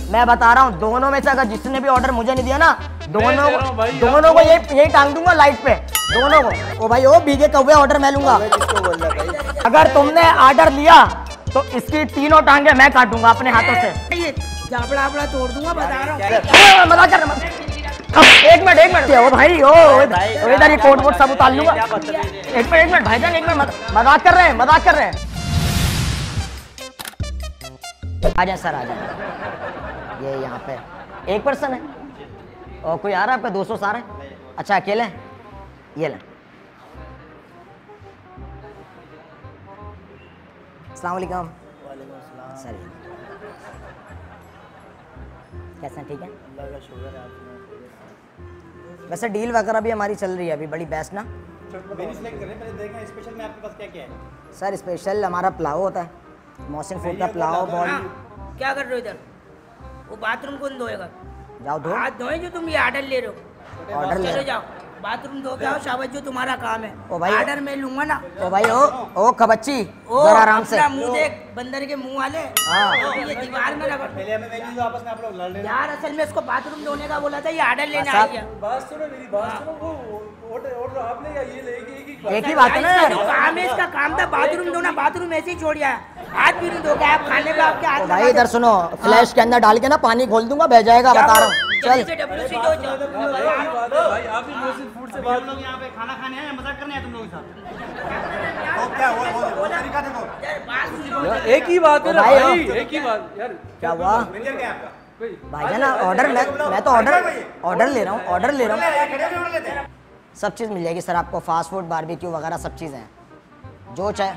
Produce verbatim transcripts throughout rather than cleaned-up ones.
मैं बता रहा हूँ, दोनों में से अगर जिसने भी ऑर्डर मुझे नहीं दिया ना, दोनों दोनों को यही यही टांग दूंगा लाइट पे, दोनों को। ओ भाई ओ भीगे कौवे ऑर्डर मैं लूंगा। किसको बोल रहा भाई? अगर तुमने ऑर्डर लिया तो इसकी तीनों टांगे मैं काटूंगा अपने हाथों से। जाबड़ा आपड़ा तोड़ दूंगा, बता रहा हूँ। मजाक कर रहा एक मिनट एक मिनट ओ भाई ओ इधर ये कोट वोट सब उतार लूंगा। एक मिनट एक मिनट भाईजान एक मिनट, मजाक कर रहे हैं मजाक कर रहे हैं। आ जाए सर आ जाए। ये यहाँ पे एक पर्सन है और कोई आ रहा है आपका दो सौ सारे? अच्छा अकेले हैं? ये लें। अस्सलाम वालेकुम। सर कैसे हैं? ठीक है अल्लाह का शुक्र है। वैसे डील वगैरह भी हमारी चल रही है अभी बड़ी बेस्ट ना। मेन्यू सेलेक्ट करें, पहले देखें स्पेशल में आपके पास क्या क्या है। सर स्पेशल हमारा पुलाव होता है, मोहसिन फूड का पुलाव बॉल। क्या कर रहे हो इधर? वो बाथरूम कौन धोएगा? जाओ धो। हाथ धोए जो तुम ये ऑर्डर ले रहे हो। ऑर्डर ले चलो जाओ बाथरूम धो के आओ, शाबाश जो तुम्हारा काम है। ओ भाई ऑर्डर मैं लूंगा ना। ओ भाई ओ ओ कबच्ची ओ जरा आराम से। अपना मुंह देख, बंदर के मुंह वाले। हाँ। ये दीवार में रगड़। पहले हमें मेन्यू दो, आपस में आप लोग लड़ रहे हैं। यार असल में इसको बाथरूम धोने का बोला था, ये ऑर्डर लेने साहब, आ गया। बात सुनो मेरी बात सुनो, वो ऑर्डर ऑर्डर आपने या ये लेगी एक ही एक ही बात है ना इसका यार। जो काम है इसका काम था बाथरूम धोना, बाथरूम ऐसे ही छोड़ गया। हाथ भी नहीं धो के आप खाने पे आपके हाथ। ओ भाई इधर सुनो, फ्लैश के अंदर डाल के ना पानी खोल दूंगा, बह जाएगा बता रहा हूँ। चल से डब्ल्यू सी दो जाओ। भाई आप भी मोहसिन फूड से बात लोग यहाँ पे खाना खाने आए हैं, मजाक करने आए तुम लोगों के साथ। वो क्या वो वो तरीका देखो, एक ही बात है ना भाई, भाई, एक ही बात यार। क्या हुआ मैनेजर क्या है आपका? भाईजान? ऑर्डर मैं मैं तो ऑर्डर ऑर्डर ले रहा हूँ ऑर्डर ले रहा हूँ। सब चीज़ मिल जाएगी सर आपको, फास्ट फूड बारबेक्यू वगैरह सब चीज़ें हैं जो चाहे।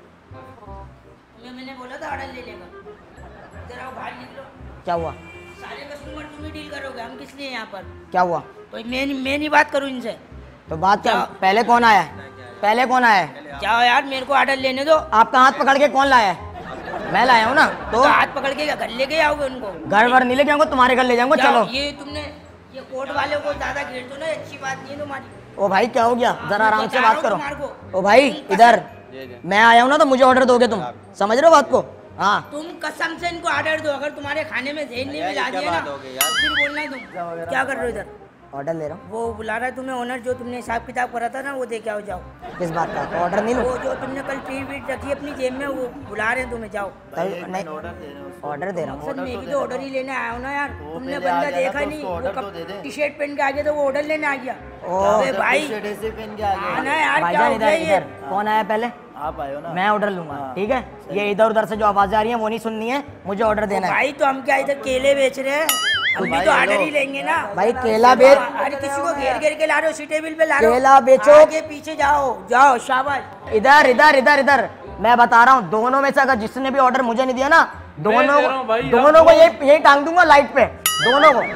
मैंने बोला था ऑर्डर लेने का। जरा बाहर निकलो। क्या हुआ? सारे कस्टमर तुम ही डील करोगे, हम किस लिए यहाँ पर? क्या हुआ? तो मैं मैं नहीं बात करूँ इनसे। तो बात क्या, पहले कौन आया है? पहले कौन आया है? जाओ यार मेरे को ऑर्डर लेने दो। आपका हाथ पकड़ के कौन लाया है? मैं लाया हूँ ना। तो तो हाथ पकड़ के घर लेके आओगे उनको? घर वर नहीं लेके आऊंगा, तुम्हारे घर ले जाऊंगा। जाओ, चलो। ये तुमने ये कोर्ट वाले को ज्यादा घेर दो ना, अच्छी बात नहीं है तुम्हारी। ओ भाई क्या हो गया, जरा आराम से बात करो। तुम्हारे को। ओ भाई इधर मैं आया हूँ ना, तो मुझे ऑर्डर दोगे तुम, समझ रहे हो बात को? हाँ तुम कसम से इनको ऑर्डर दो, अगर तुम्हारे खाने में जहन नहीं मिला दिया ना फिर बोलना तुम क्या कर रहे हो इधर। ऑर्डर ले रहा हूँ। वो बुला रहा है तुम्हें ओनर, जो तुमने हिसाब किताब करा था ना वो दे के आओ। जाओ। किस बात का? तो ऑर्डर नहीं लूँ? वो जो तुमने कल टी वीट रखी अपनी जेब में वो बुला रहे हैं तुम्हें, जाओ। नहीं ऑर्डर दे रहा हूँ। सर मैं भी तो ऑर्डर ही लेने आया हूँ ना यार। तुमने बंदा देखा नहीं, वो टी शर्ट पहन के आ गया तो वो ऑर्डर लेने आ गया। अरे भाई पहन के आ गए आना यार, क्या भाईजान हो गया इधर ये? इधर कौन आया पहले? आप आए हो ना। मैं ऑर्डर लूंगा, ठीक है? ये इधर उधर से जो आवाजें आ रही हैं वो नहीं सुननी है, मुझे ऑर्डर देना है। भाई तो हम क्या इधर केले बेच रहे हैं? हम भी तो ऑर्डर ही लेंगे ना भाई केला बेच, अरे किसी को घेर घेर के ला रहे हो, सी टेबल पे ला रहे हो। केला बेचो। आगे पीछे जाओ जाओ, शाबाश। इधर इधर इधर इधर मैं बता रहा हूँ, दोनों में से अगर जिसने भी ऑर्डर मुझे नहीं दिया ना, दोनों दोनों को यही यही टांग दूंगा लाइट पे, दोनों को।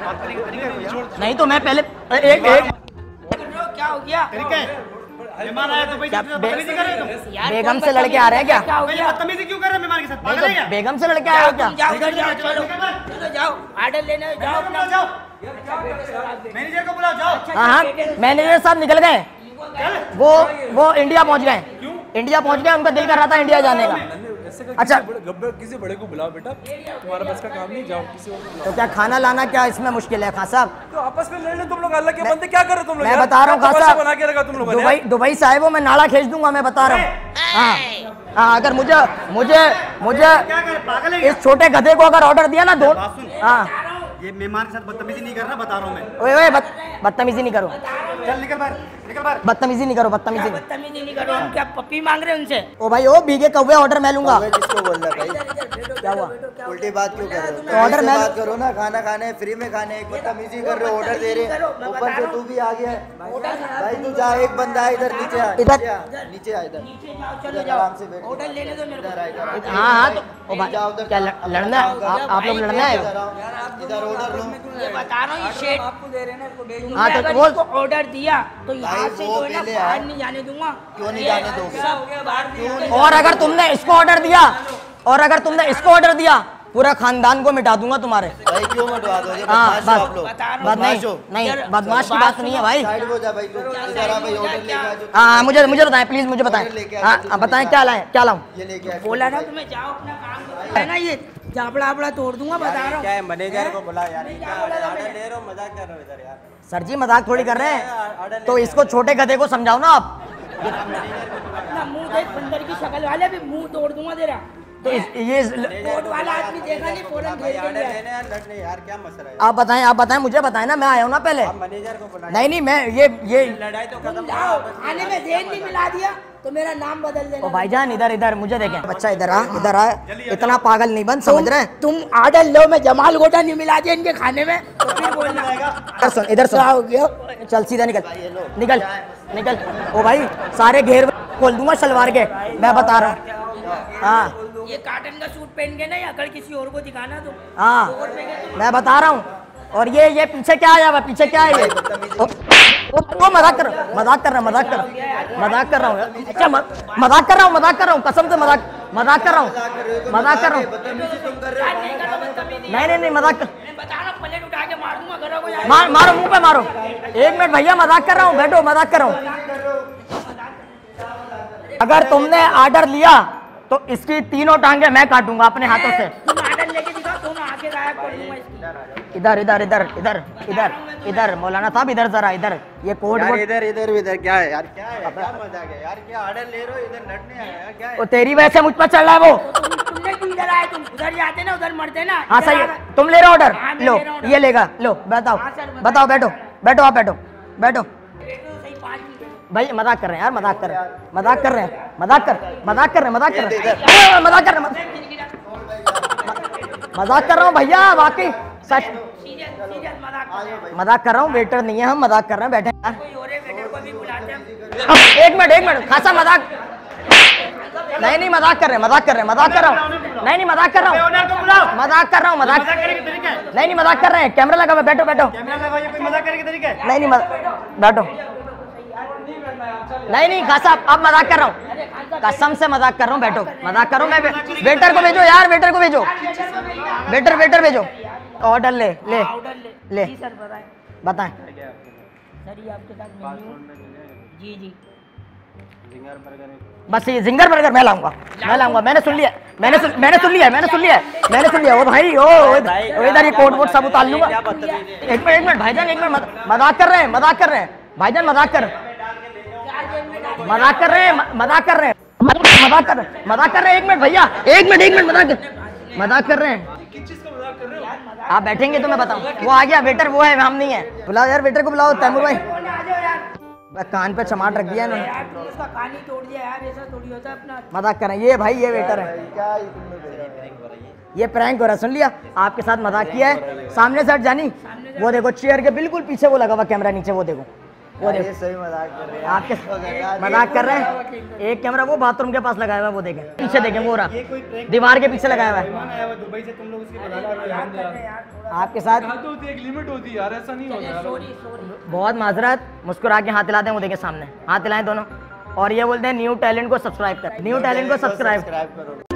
नहीं तो मैं पहले एक एक क्या हो गया? मेहमान आया तो भाई बदतमीजी कर रहे हो तुम? यार, बेगम कौन से लड़के आ रहे हैं क्या? क्या हो गया? बदतमीजी क्यों कर रहे हो मेहमान के साथ? नहीं पागल है तो क्या? बेगम से लड़के आए हो क्या? तुम जाओ घर जाओ, चलो चलो जाओ ऑर्डर लेने जाओ अपना। जाओ मैनेजर को बुलाओ, जाओ। हाँ हाँ मैनेजर साहब निकल गए, वो वो इंडिया पहुंच गए। इंडिया पहुंच गए, उनका दिल कर रहा था इंडिया जाने का। अच्छा किसी बड़े को बुलाओ बेटा, तुम्हारा बस का काम नहीं, जाओ किसी और। तो क्या खाना लाना क्या इसमें मुश्किल है खान साहब? तो आपस में लड़ लो तुम लोग, अल्लाह के बंदे क्या कर रहे हो तुम लोग? मैं बता रहा हूँ खान साहब, बना के रखा तुम लोगों ने। दुबई दुबई से आए वो, मैं नाला खींच दूंगा, मैं बता रहा हूँ। हाँ हाँ अगर मुझे मुझे मुझे पागल है इस छोटे गधे को अगर ऑर्डर दिया ना दो, हाँ ये मेहमान के साथ बदतमीजी नहीं करना, बता रहा हूँ मैं। ओए ओए बदतमीजी नहीं करो, चल निकल बाहर, निकल बाहर। बदतमीजी नहीं करो, बदतमीजी नहीं। बदतमीजी नहीं करो, हम क्या पप्पी मांग रहे हैं उनसे? ओ भाई ओ भीगे कौवे ऑर्डर मैं लूंगा। किसको बोल रहा भाई? क्या हुआ? उल्टी बात क्यों कर रहे हो? तो ऑर्डर ऐसे मैं बात करो ना, खाना खाने फ्री में खाने, एक बदतमीजी कर रहे हो, ऑर्डर दे रहे हो, ऊपर से तू भी आ गया है। भाई तू जा, एक बंदा है इधर, नीचे आ, इधर। नीचे आ, नीचे आ, इधर नीचे जाओ, चलो इधर जाओ आराम से बैठ। ऑर्डर लेने दो मेरे इधर आ, इधर आ। को। हाँ हाँ तो ओ भाई क्या लड़- लड़ना है? आप आप लोग लड़ना है? इधर आओ, इधर ऑर्डर लो। ये बता रहा हूँ ये शेट आपको दे रहे हैं ना, इसको भेज। तुमने हाँ, तो अगर वो- इसको ऑर्डर दिया तो यहाँ से वो जो है ना पहले बाहर आया। नहीं जाने दूंगा। क्यों नहीं ये जाने दोगे? सब बाहर नहीं और अगर तुमने इसको ऑर्डर दिया और अगर तुमने इसको ऑर्डर दिया पूरा खानदान को मिटा दूंगा तुम्हारे। भाई क्यों मिटवा दो? ये हाँ बदमाश हो बस आप लोग। बस नहीं नहीं बदमाश की बात नहीं है भाई। साइड हो जा भाई, तू इधर आ भाई, ऑर्डर लेके आ। जो हाँ मुझे मुझे बताएं प्लीज, मुझे बताएं। हाँ बताएं क्या लाएं, क्या लाऊं? ये लेके आ। बोला ना तुम्हें जाओ अपना काम करो। है ना ये जापड़ा आपड़ा तोड़ दूंगा, बता रहा हूँ। क्या है, मैनेजर को बुला यार, ये क्या ऑर्डर ले रहे हो, मजाक कर रहे हो इधर यार। सर जी मजाक थोड़ी कर रहे हैं, तो इसको छोटे गधे को समझाओ ना आप। अपना मुंह देख, बंदर की शक्ल वाले, भी मुंह तोड़ दूंगा तेरा। तो इस, ये कोट वाला आदमी देखा नहीं, फौरन घेर के ऑर्डर लिया। लेने यार, लड़ने यार, क्या मसला है? आप बताएं, आप बताएं, मुझे बताएं ना, मैं आया हूँ ना पहले। आप मैनेजर को बुलाइए। नहीं नहीं मैं ये ये लड़ाई तो तुम खत्म जाओ, करो। खाने में देर नहीं मिला दिया तो मेरा नाम बदल देना। ओ भाईजान इधर इधर मुझे देखें, बच्चा इधर आ, इधर आ, इतना पागल नहीं बन, समझ रहे हैं? तुम आर्डर लो, मैं जमाल गोटा नहीं मिला दिया इनके खाने में तो फिर बोलना। इधर सुन, इधर क्या हो सुन, गया? चल सीधा निकल निकल निकल। ओ भाई सारे घेर खोल दूंगा शलवार के, मैं बता रहा हूँ। हाँ ये काटन का सूट पहन के नहीं, अगर किसी और को दिखाना तो हाँ मैं बता रहा हूँ। और ये ये पीछे क्या आया हुआ, पीछे क्या है ये? ओ, ओ, ओ मजाक कर मजाक कर रहा हूँ, मजाक कर मजाक कर रहा हूँ। अच्छा मजाक कर रहा हूँ, मजाक कर रहा हूँ, कसम से मजाक मजाक कर रहा हूँ, मजाक कर रहा हूँ। नहीं नहीं नहीं मजाक कर, बता रहा, प्लेट उठा के मार दूंगा, घरों को मार मारो मुंह पे मारो। एक मिनट भैया मजाक कर रहा हूँ, बैठो मजाक कर रहा हूँ। अगर तुमने ऑर्डर लिया तो इसकी तीनों टांगे मैं काटूंगा अपने हाथों से। तुम आर्डर लेके दिखाओ, तुम आके गायब कर दूंगा इसकी। इधर इधर इधर इधर इधर इधर मौलाना साहब इधर जरा इधर, ये कोड यार वोड इधर इधर इधर क्या है यार, क्या है, क्या मजाक है यार, क्या ऑर्डर ले रहे हो, इधर लड़ने आए यार, क्या है? वो तेरी वजह से मुझ पर चल रहा है वो। तुम तुमने क्यों इधर आए? तुम उधर जाते ना, उधर मरते ना। हाँ इधर सही आ है, रहा- तुम ले रहे हो ऑर्डर, हाँ, मैं लो ले रहा हूँ ये लेगा, लो बताओ हाँ, सर, बताओ। बताओ, बैठो बैठो आप बैठो बैठो। सही पाँच मिनट। भाई मजाक कर रहे हैं यार, मजाक कर रहे हैं, मजाक कर रहे हैं, मजाक कर मजाक कर रहे हैं, मजाक कर रहे हैं, मजाक कर रहे हैं, मजाक कर रहा हूँ भैया, वाकई सच सीरियस सीरियस मजाक कर रहे हैं। मजाक कर रहा हूँ, वेटर नहीं है हम, मजाक कर रहे हैं, बैठे हैं। कोई और है, वेटर को भी बुलाते हैं। अब एक मिनट एक मिनट खासा मजाक नहीं नहीं मजाक कर रहे हैं, मजाक कर रहे हैं, मजाक कर रहा हूँ, नहीं नहीं मजाक कर रहा हूँ, मजाक कर रहा हूँ, मजाक नहीं नहीं मजाक कर रहे हैं, कैमरा लगा हुआ है, बैठो बैठो, मजाक करने के तरीके नहीं नहीं मजा- बैठो, नहीं नहीं खासा अब मजाक कर रहा हूँ, कसम से मजाक कर रहा हूँ, बैठो मजाक कर रहा हूँ मैं। वेटर को भेजो यार, वेटर को भेजो, वेटर वेटर भेजो, ऑर्डर ले ले ऑर्डर ले ले जी सर, बताएं बताएं। सर, ये आपके साथ मेन्यू। जी जी बस ये जिंगर बर्गर मैं लाऊंगा, मैं लाऊंगा, मैंने सुन लिया, मैंने सुन मैंने सुन लिया मैंने सुन लिया मैंने सुन लिया। ओ भाई ओ ओ इधर ये कोट वोट सब उतार लूंगा। एक मिनट एक मिनट भाईजान, एक मिनट मजाक कर रहे हैं, मजाक कर रहे हैं भाईजान, मजाक कर मजाक कर रहे हैं, मजाक कर रहे हैं, मजाक कर रहे हैं, मजाक कर रहे हैं। एक मिनट भैया, एक मिनट एक मिनट मजाक कर मजाक कर रहे हैं। आप बैठेंगे तो मैं बताऊं। वो आ गया वेटर, वो है, हम नहीं है। बुलाओ यार वेटर को, बुलाओ तैमूर भाई। आ जाओ यार। कान पे चमाट रख दिया इन्होंने, यार तुम उसका कान ही तोड़ दिया यार, ऐसा थोड़ी होता है अपना। मजाक कर रहे हैं। ये भाई ये वेटर है, क्या ये तुमने भेजा? ये प्रैंक हो रहा है, सुन लिया, आपके साथ मजाक किया है। सामने से हट जानी, वो देखो चेयर के बिल्कुल पीछे वो लगा हुआ कैमरा नीचे, वो देखो वो ये देखो सही मजाक कर रहे हैं आपके मजाक कर रहे हैं। एक कैमरा वो बाथरूम के पास लगाया हुआ है, वो देखें पीछे, देखें वो रहा दीवार के पीछे लगाया हुआ है दुबई से, तुम लोग उसकी मजाक कर रहे हो यार। आपके साथ। तो होती है, एक लिमिट होती है यार, ऐसा नहीं होता यार। Sorry sorry. बहुत माजरत, मुस्कुरा के हाथ हिलाते हैं, वो देखें सामने हाथ हिलाएं दोनों, और ये बोलते हैं न्यू टैलेंट को सब्सक्राइब कर, न्यू टैलेंट को सब्सक्राइब सब्सक्राइब करो।